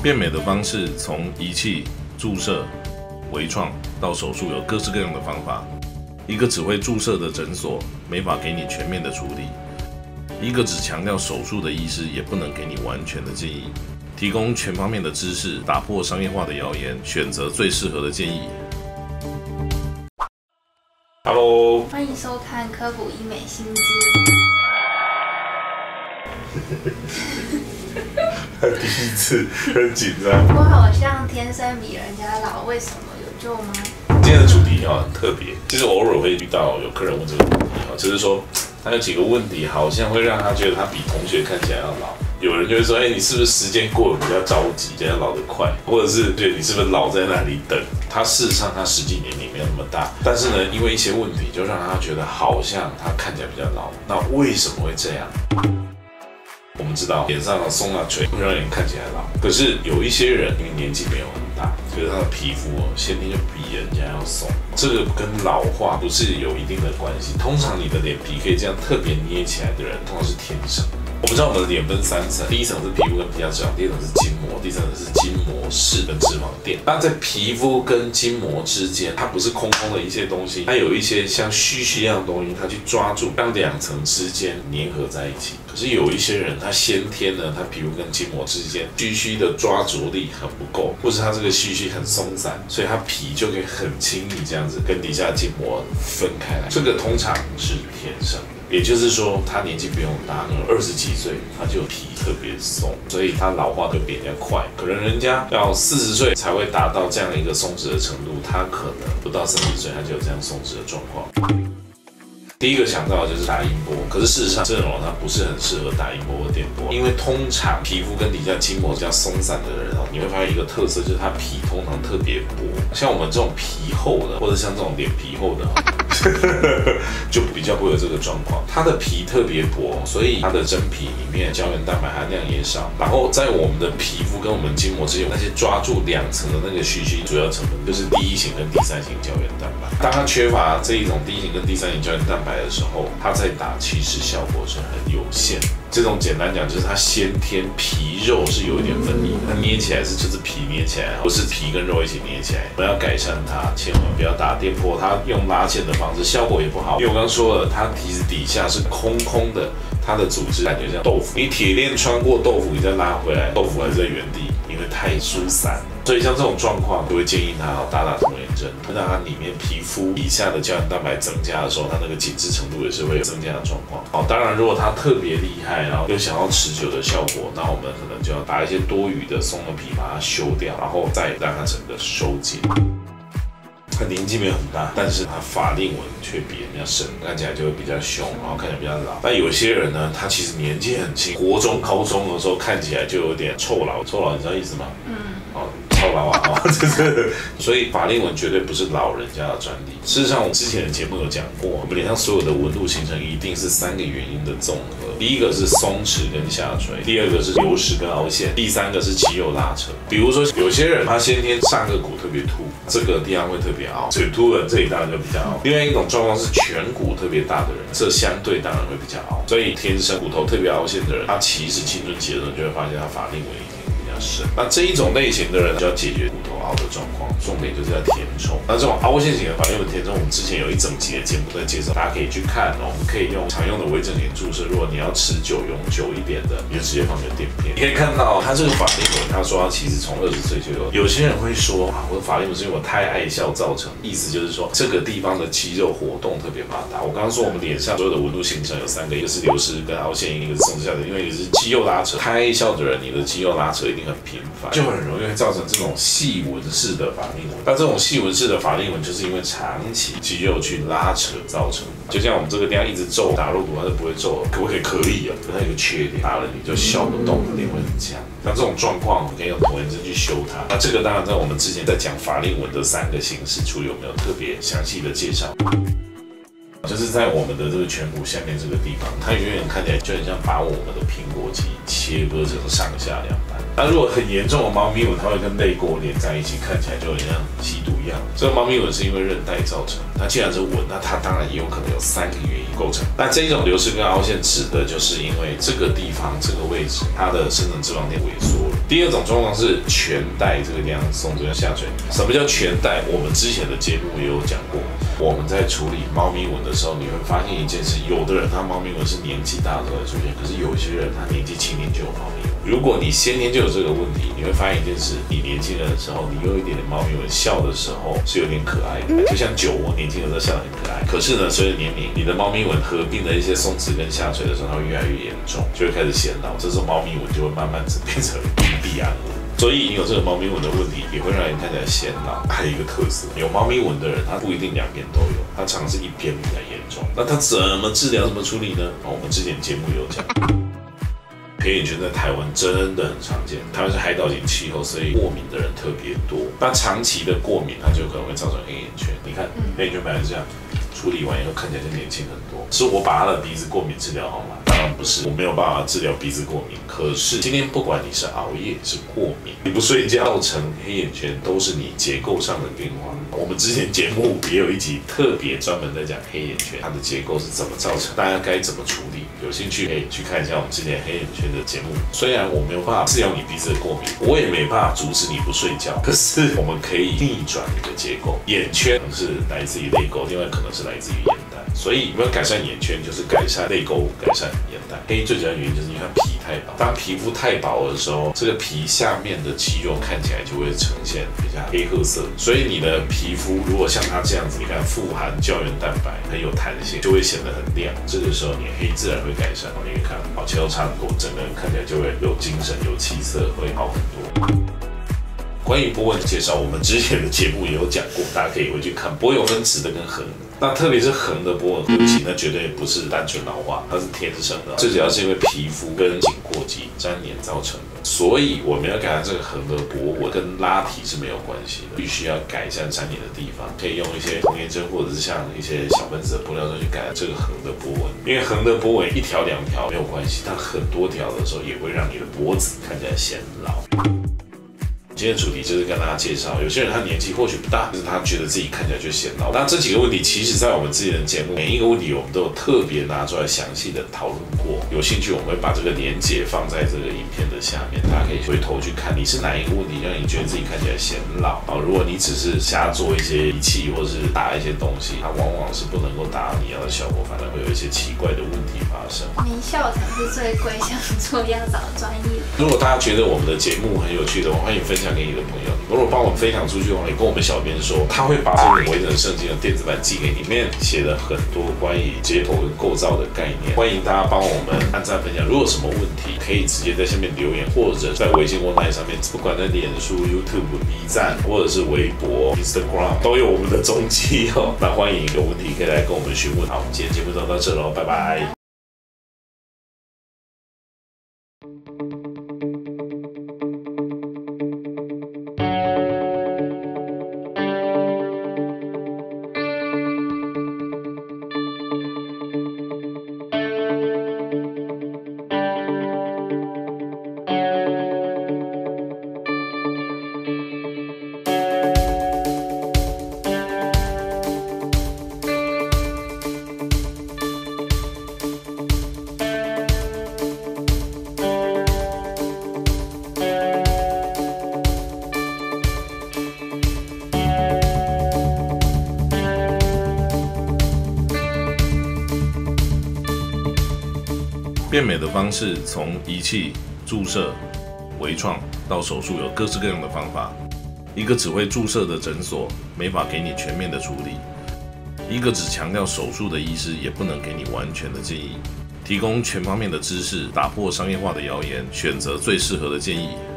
变美的方式从仪器、注射、微创到手术有各式各样的方法。一个只会注射的诊所没法给你全面的处理，一个只强调手术的医师也不能给你完全的建议。提供全方面的知识，打破商业化的谣言，选择最适合的建议。Hello， 欢迎收看科普医美新知。 他第一次很紧张。 我好像天生比人家老，为什么有救吗？ 今天的主题很特别，其实偶尔会遇到有客人问这个问题，就是说他有几个问题，好像会让他觉得他比同学看起来要老。有人就会说，你是不是时间过得比较着急，比较老得快，或者是觉得你是不是老在那里等？他事实上他实际年龄没有那么大，但是呢，因为一些问题，就让他觉得好像他看起来比较老。那为什么会这样？我们知道脸上的松啊垂会让人看起来老，可是有一些人因为年纪没有很大，所以他的皮肤先天就比人家要松，这个跟老化不是有一定的关系。通常你的脸皮可以这样特别捏起来的人，通常是天生。我们知道我们的脸分3层，第一层是皮肤跟皮下脂肪，第二层是筋膜，第三层是筋膜室跟脂肪垫。那在皮肤跟筋膜之间，它不是空空的一些东西，它有一些像须须一样的东西，它去抓住，让2层之间粘合在一起。可是有一些人，他先天呢，他皮肤跟筋膜之间须须的抓着力很不够，或是他这个须须很松散，所以他皮就可以很轻易这样子跟底下筋膜分开来。这个通常是天生的。也就是说，他年纪不用大，可能20几岁他就皮特别松，所以他老化就比人家快。可能人家要40岁才会达到这样的一个松弛的程度，他可能不到30岁他就有这样松弛的状况。第一个想到的就是打音波，可是事实上这种它不是很适合打音波或电波，因为通常皮肤跟底下筋膜比较松散的人你会发现一个特色，就是他皮通常特别薄。像我们这种皮厚的，或者像这种脸皮厚的就比较不会有这个状况。它的皮特别薄，所以它的真皮里面胶原蛋白含量也少。然后在我们的皮肤跟我们筋膜之间，那些抓住2层的那个须须，主要成分就是第1型跟第3型胶原蛋白。当它缺乏这一种第1型跟第3型胶原蛋白的时候，它在打其实效果是很有限。这种简单讲就是它先天皮肉是有一点分离，它捏起来就是皮捏起来，不是皮跟肉一起捏起来。我们要改善它，千万不要打电波，它用拉线的方式效果也不好。因为我刚刚说了，它其实底下是空空的，它的组织感觉像豆腐，你铁链穿过豆腐，你再拉回来，豆腐还是在原地，因为太疏散了。所以像这种状况，就会建议他打童颜针，让它里面皮肤以下的胶原蛋白增加的时候，它那个紧致程度也是会有增加的状况。当然如果它特别厉害，然后又想要持久的效果，那我们可能就要把一些多余的松的皮把它修掉，然后再让它整个收紧。他年纪没有很大，但是他法令纹却比人家深，看起来就会比较凶，然后看起来比较老。但有些人呢，他其实年纪很轻，国中、高中的时候看起来就有点臭老。臭老，你知道意思吗？超老啊，就是所以法令纹绝对不是老人家的专利。事实上，我之前的节目有讲过，我们脸上所有的纹路形成一定是3个原因的综合。第一个是松弛跟下垂，第二个是流失跟凹陷，第3个是肌肉拉扯。比如说有些人他先天上颚骨特别凸，这个地方会特别凹，嘴凸的这里当然就比较凹。另外一种状况是颧骨特别大的人，这相对当然会比较凹。所以天生骨头特别凹陷的人，他其实青春期的时候就会发现他法令纹已经比较深。那这一种类型的人就要解决骨头凹的状况，重点就是要填充。那这种凹陷型的法令纹填充，我们之前有一整集的节目在介绍，大家可以去看我们可以用常用的微整脸注射，如果你要持久永久一点的，你就直接放个垫片。你可以看到他这个法令纹，他说他其实从20岁就有。有些人会说我的法令纹是因为我太爱笑造成，意思就是说这个地方的肌肉活动特别发达。我刚刚说我们脸上所有的纹路形成有3个，一个是流失跟凹陷，一个是松弛下垂，因为一个是肌肉拉扯。太爱笑的人，你的肌肉拉扯一定很频繁，就很容易会造成这种细纹式的法令纹。那这种细纹式的法令纹，就是因为长期肌肉去拉扯造成的。就像我们这个地方一直皱，打肉毒它是不会皱的，可不可以？可以啊，可它有个缺点，打了你就笑不动，脸会很僵。那这种状况，我们可以用童颜针去修它。那这个当然在我们之前在讲法令纹的3个形式处理，有没有特别详细的介绍？就是在我们的这个颧骨下面这个地方，它远远看起来就很像把我们的苹果肌切割成上下2半。那如果很严重的猫咪纹，它会跟泪沟连在一起，看起来就很像吸毒一样。这个猫咪纹是因为韧带造成，它既然是纹，那它当然也有可能有3个原因构成。那这一种流失跟凹陷指的就是因为这个地方这个位置，它的深层脂肪垫萎缩了。 第二种状况是全带这个地方送这个下垂。什么叫全带？我们之前的节目也有讲过。我们在处理猫咪纹的时候，你会发现一件事：有的人他猫咪纹是年纪大的时候才出现，可是有些人他年纪轻轻就有猫咪纹。如果你先天就有这个问题，你会发现一件事：你年轻人的时候，你有一点点猫咪纹，笑的时候是有点可爱的，就像酒窝年轻的时候笑得很可爱。可是呢，随着年龄，你的猫咪纹合并的一些松弛跟下垂的时候，它会越来越严重，就会开始显老。这时候猫咪纹就会慢慢变成印第安纹。所以你有这个猫咪纹的问题，也会让人看起来显老。还有一个特色，有猫咪纹的人，他不一定两边都有，他常是一边比较严重。那他怎么治疗、怎么处理呢？我们之前节目有讲。黑眼圈在台湾真的很常见，台湾是海岛型气候，所以过敏的人特别多。那长期的过敏，它就可能会造成黑眼圈。你看，黑眼圈本来是这样，处理完以后看起来就年轻很多。是我把他的鼻子过敏治疗好吗？当然不是，我没有办法治疗鼻子过敏。可是今天不管你是熬夜是过敏，你不睡觉造成黑眼圈，都是你结构上的变化。我们之前节目也有一集特别专门在讲黑眼圈，它的结构是怎么造成，大家该怎么处理。有兴趣可以去看一下我们之前黑眼圈的节目。虽然我没有办法治疗你鼻子的过敏，我也没办法阻止你不睡觉，可是我们可以逆转你的结构。眼圈可能是来自于泪沟，另外可能是来自于眼袋。所以我们要改善眼圈，就是改善泪沟，改善眼袋。黑最主要原因就是因为它皮太薄，当皮肤太薄的时候，这个皮下面的肌肉看起来就会呈现比较黑褐色。所以你的皮肤如果像它这样子，你看富含胶原蛋白，很有弹性，就会显得很亮。这个时候你黑自然会改善。你可以看，前后差很多，整个人看起来就会有精神、有气色，会好很多。关于波纹介绍，我们之前的节目也有讲过，大家可以回去看。波纹有分直的跟横的，那特别是横的波纹，对不起，那绝对不是单纯老化，它是天生的。最主要是因为皮肤跟颈阔肌粘连造成的。所以我们要改善这个横的波纹，跟拉提是没有关系的，必须要改善粘连的地方，可以用一些童颜针或者是像一些小分子的玻尿酸去改善这个横的波纹。因为横的波纹一条两条没有关系，但很多条的时候也会让你的脖子看起来显老。今天的主题就是跟大家介绍，有些人他年纪或许不大，但是他觉得自己看起来就显老。那这几个问题，其实在我们之前的节目，每一个问题我们都有特别拿出来详细的讨论过。有兴趣，我们会把这个连结放在这个影片的下面，大家可以回头去看，你是哪一个问题让你觉得自己看起来显老啊？如果你只是瞎做一些仪器或是打一些东西，它往往是不能够达到你要的效果，反而会有一些奇怪的问题发生。 名校才是最贵，想做要找专业。 如果大家觉得我们的节目很有趣的话，欢迎分享给你的朋友。如果帮我们分享出去的话，也跟我们小编说，他会把这个微整圣经的电子版寄给你，里面写了很多关于解剖跟构造的概念。欢迎大家帮我们按赞分享。如果有什么问题，可以直接在下面留言，或者在微信或 LINE 上面，不管在脸书、YouTube、B 站或者是微博、Instagram 都有我们的踪迹哦。那欢迎有问题可以来跟我们询问。好，我们今天节目就到这喽，拜拜。变美的方式从仪器、注射、微创到手术有各式各样的方法。一个只会注射的诊所没法给你全面的处理，一个只强调手术的医师也不能给你完全的建议。提供全方面的知识，打破商业化的谣言，选择最适合的建议。